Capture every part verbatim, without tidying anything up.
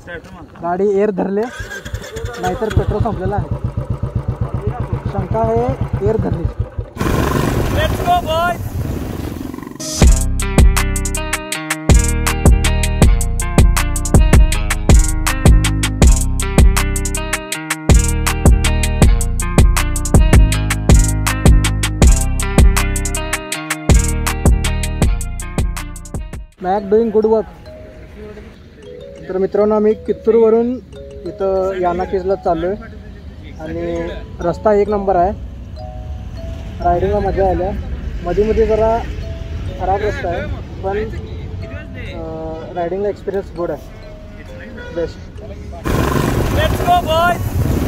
गाडी एअर धरले नाहीतर पेट्रोल संपलेलं आहे. शंका आहे एअर धरली. Let's go boys. Back doing good work. तर मित्रांनो आम्ही कित्तूरवरून इथं याना केव्जला चाललो आहे आणि रस्ता एक नंबर आहे. रायडिंगला मजा आल्या. मध्ये मध्ये जरा खराब रस्ता आहे पण रायडिंगला एक्सपिरियन्स गुड आहे. Best. Let's go boys.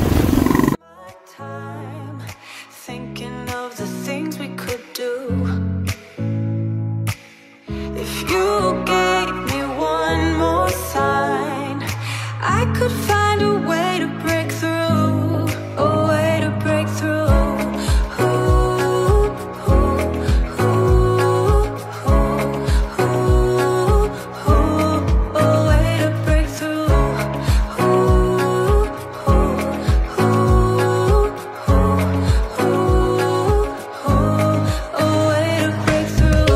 Could find a way to break through, a way to break through. Ooh, ooh, ooh, ooh, ooh, ooh, a way to break through. Ooh, ooh, ooh, ooh, ooh, a way to break through.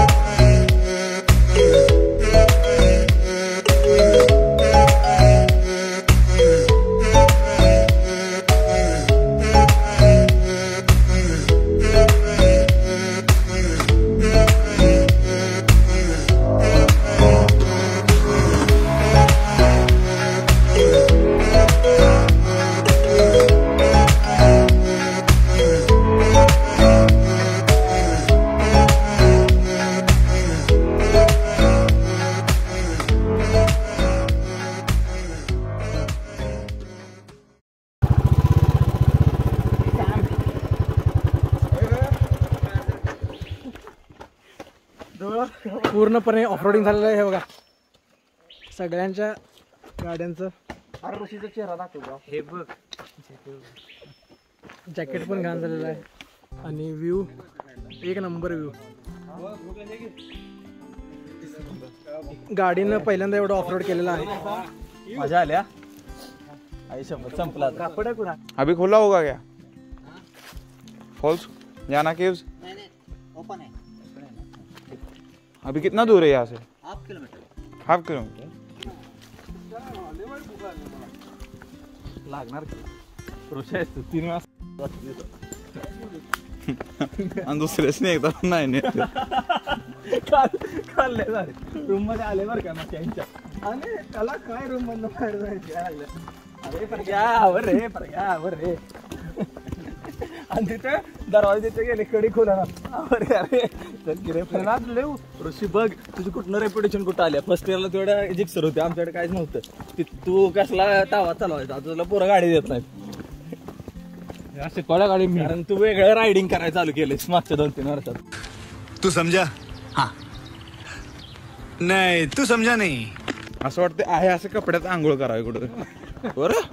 पूर्णपणे ऑफरोडिंग झालेलं आहे. हे बघा सगळ्यांच्या गाड्यांचं. ऋषीचा चेहरा दाखव. हे बघ जॅकेट पण घाण झालेलं आहे आणि व्ह्यू एक नंबर व्ह्यू. गाडीनं पहिल्यांदा एवढं ऑफरोड केलेलं आहे. मजा आल्या. आई शंभर संपला. कापड कुणा अभी खुला होगा क्या? फॉल्स याना केव्स ओपन है. अभी कितना दूर है यहाँ से? Half kilometre. हाफ किलोमीटर लागणार. ऋषी तीन वाजता आणि दुसरेच नाही एकदा नाही नेत. खाल्ले झाले रूम मध्ये आले बरं का ना त्यांच्या. आणि त्याला काय रूम मधनं बाहेर जायचं. अरे पर घ्या आवर रे पर घ्या आवर रे. आणि तिथे दरवाजा तिथे गेले कडी खोला ना. अरे अरे चल की रे प्रणाद लेऊ. ऋषी बघ तुझी कुठनं रेप्युटेशन कुठं आल्या. फर्स्ट इयरला तेवढं एजिक्सर होते आमच्याकडे काहीच नव्हतं. तू कसला तावा चालवायचा तुला पोरं गाडी देत नाही. असे कोळ्या गाडी कारण तू वेगळं रायडिंग करायला चालू केलंस मागच्या दोन तीन वर्षात. तू समजा? हा नाही तू समजा नाही. असं वाटतं आहे असं कपड्यात आंघोळ करावी कुठं. बरं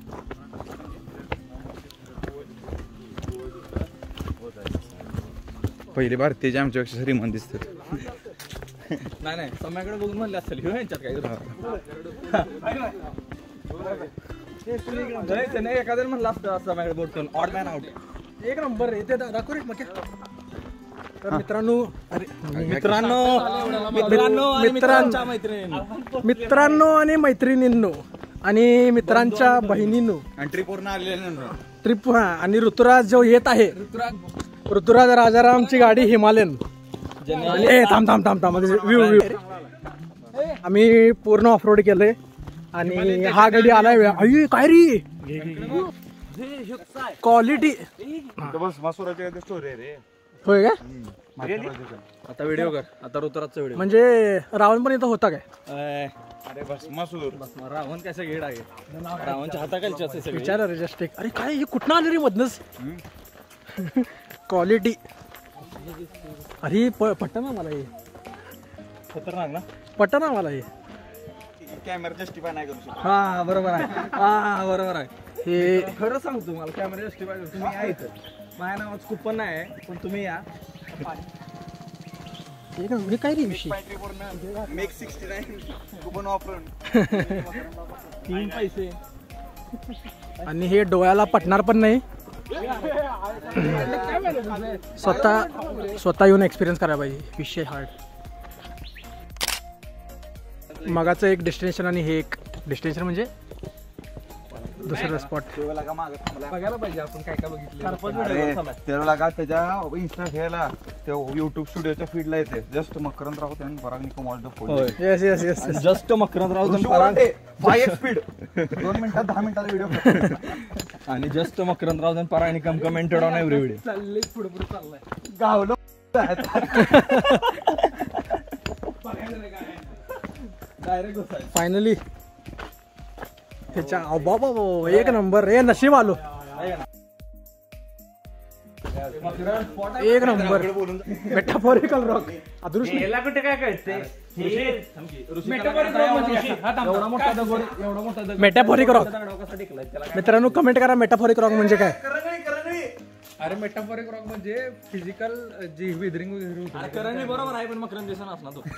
पहिले भारतीय आमच्यापेक्षा श्रीमंत दिसतात. नाही नाही सम्याकडे बघून म्हणले असेल ह्यो यांच्यात काही एखाद्या म्हणलं असतं सम्याकडे बोट करून ऑड मॅन आउट. एक नंबर इथे दाखव रे मग. तर मित्रांनो अरे मित्रांनो मित्रांनो मित्रांच्या मैत्रिणींनो मित्रांनो आणि मैत्रिणींनो आणि मित्रांच्या बहिणींनो आणि ट्रिपवरून आलेले ट्रिप. हा आणि ऋतुराज जो येत आहे. ऋतुराज राजारामची गाडी हिमालयन. थांब थांब थांब थांब व्ह्यू व्ह्यू. आम्ही पूर्ण ऑफरोड केलंय आणि हा गाडी आलाय. अय काय रे क्वालिटी. होय का? आता व्हिडिओ कर. आता ऋतुराजचा व्हिडिओ. म्हणजे रावण पण इथं होता काय? अरे बस मसूर. रावण कसं घेड आहे. रावणच्या हाताखालचे असे सगळे. विचारा रे जस्ट एक. अरे काय हे कुठनं आलं रे मधनच. क्वालिटी. अरे पट्टा ना मला हे. खतरनाक ना. पट्टा ना मला हे. कॅमेरा जस्टिफाय नाही करू शकत. हा बरोबर आहे. हा बरोबर आहे. हे खरं सांगतो मला कॅमेरा जस्टिफाय करतो. तुम्ही या इथं. माझ्या नावाचं कुपन नाही आहे पण तुम्ही या. हे काय रे विषय. Make sixty nine coupon offer. तीन पैसे आणि हे डोळ्याला पटणार पण नाही. स्वतः स्वतः येऊन एक्सपिरियन्स करायला पाहिजे. विषय हार्ड. मगाचं एक डेस्टिनेशन आणि हे एक डेस्टिनेशन म्हणजे दुसरं स्पॉट. बघायला पाहिजे आपण काय काय बघितलं. त्याला का त्याच्या इन्स्टा घ्यायला ते युट्यूब स्टुडिओच्या फीडला येते. जस्ट मकरंद राऊत आणि Parag Nikam all the phone. Yes yes yes. Just Makarand Raut speed दोन मिनिटात दहा मिनिटाचा व्हिडिओ. आणि जस्ट मकरंद राऊत आणि Parag Nikam commented on every video. चालले पुढे पुढे चाललाय. गावलो फायनली ह्याच्या बाबा एक नंबर. ए नशीब आलो. एक नंबर. Metaphorical rock. अदृश्य कुठे काय कळते. Metaphoric rock. मित्रांनो कमेंट करा मेटाफोरिक रॉक म्हणजे काय. अरे मेटाफोरिक रॉक म्हणजे फिजिकल जी विदरिंग वगैरे बरोबर आहे पण मकरंद दिसत असणार तो.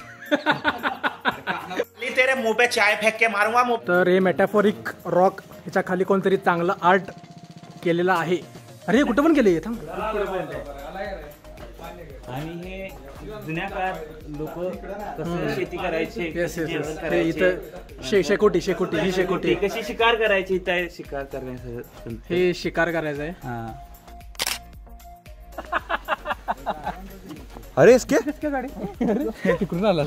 तेरे मुंह पे चाय फेंक के मारूंगा. तर हे मेटाफोरिक रॉक ह्याच्या खाली कोणतरी चांगलं आर्ट केलेलं आहे. अरे कुठं पण केले थांब. आणि हे जुन्या काळात लोक कसं शेती करायचे, येस येस जेवण येस. ते करायचे, इथं शे शेकोटी शेकोटी ही शेकोटी. कशी शिकार करायची त्या शिकार करण्याचं हे शिकार करायचं आहे. हा. अरे इसके तिकडून आला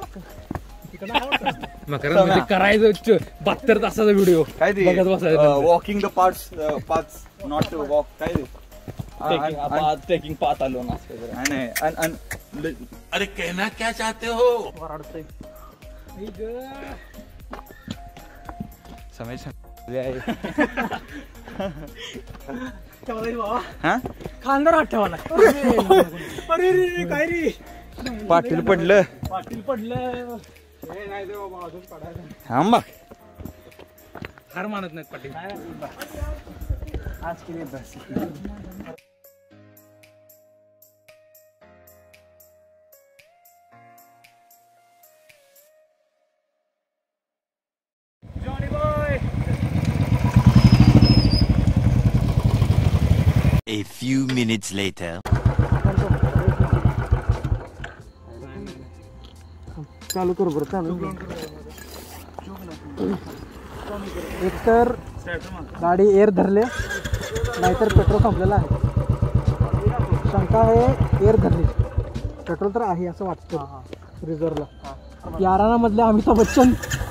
मकरंद म्हणजे करायचं बहात्तर तासाचा व्हिडिओ काय ते बघत बसायचं. Walking the parts parts not walk काय ते ट्रेकिंग पाहत आलो ना. नाही नाही. अरे कहना क्या चाहते हो. समय खानदार आठवाला. अरे रे काय रे. पाटील पडलं. पाटील पडलं. थांब बघ. हार मानत नाहीत पाटील. आज केली बस. A few minutes later. चालू कर बरं चालू. एक तर गाडी एअर धरले नाहीतर पेट्रोल संपलेलं आहे. शंका आहे एअर धरली. पेट्रोल तर आहे असं वाटतं रिझर्वला. याराना मधले अमिताभ बच्चन.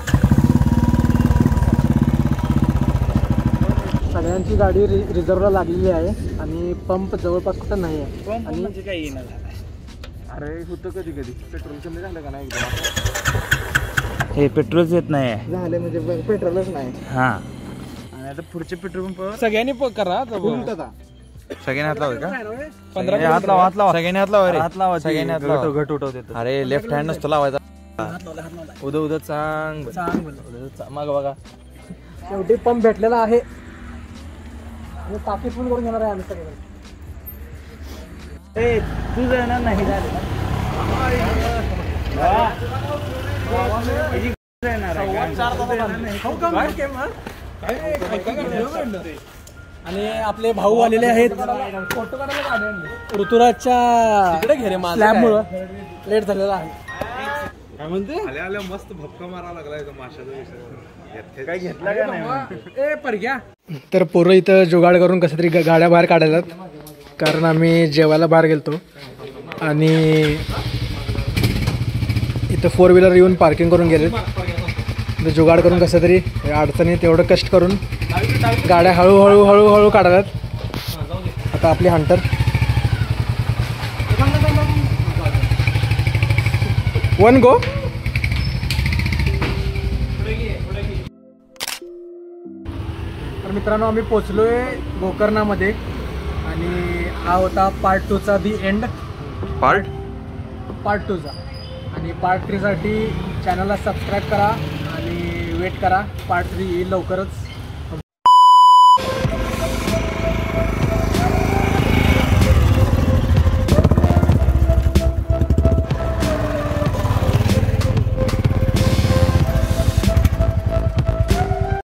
सगळ्यांची गाडी रि रिझर्वला लागलेली आहे आणि पंप जवळपास कुठं नाही आहे. आणि म्हणजे काही येणार. अरे होतं कधी कधी पेट्रोल कमी झालं का नाही एकदम. हे पेट्रोलच येत नाही झाले म्हणजे पेट्रोलच नाही. हा. आणि आता पुढचे पेट्रोल पंप सगळ्यांनी करा. सगळ्यांनी हात लावा का. पंधरा हात लावा हात लावा सगळ्यांनी हात लावा रे. हात लावा. सगळ्यांनी हात लावा. घट उठवते. अरे लेफ्ट हँड नसतो लावायचा. उद्या उद्या चांग चांग माग बघा. शेवटी पंप भेटलेला आहे. टाकी फुल करून घेणार आहे आम्ही सगळे. ए तू जाणार नाही झालं. आणि आपले भाऊ आलेले आहेत ऋतुराजच्या स्लॅबमुळं लेट झालेला आहे. काय म्हणते आले आले मस्त भपका मारा लागलाय माशाचा. काय घेतला का नाही. ए पर घ्या. तर पोरं इथं जुगाड करून कसं तरी गाड्या बाहेर काढायला. कारण आम्ही जेवायला बाहेर गेलतो आणि इथं फोर व्हीलर येऊन पार्किंग करून गेले. जुगाड करून कसं तरी अडचणीत एवढं कष्ट करून गाड्या हळूहळू हळूहळू काढायलात. आता आपली हंटर वन गो. तर मित्रांनो आम्ही पोचलोय गोकर्णामध्ये आणि हा होता पार्ट टूचा दी एंड. पार्ट पार्ट टूचा. आणि पार्ट थ्रीसाठी चॅनलला सबस्क्राईब करा आणि वेट करा. पार्ट थ्री येईल लवकरच.